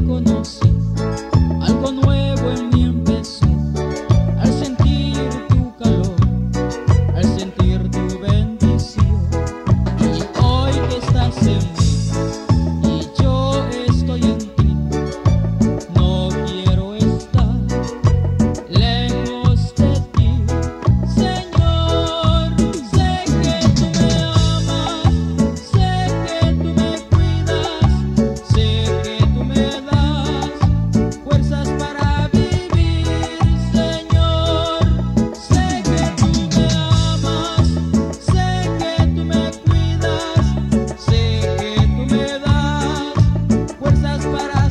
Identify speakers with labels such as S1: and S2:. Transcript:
S1: conocí, algo nuevo en mí empezó. Al sentir tu calor, al sentir tu bendición, y hoy que estás en mí y yo estoy en ti, no quiero estar lejos de ti. Señor, sé que tú me amas, sé que tú me cuidas, sé que tú me das fuerzas para vivir. Señor, sé que tú me amas, sé que tú me cuidas, sé que tú me das fuerzas para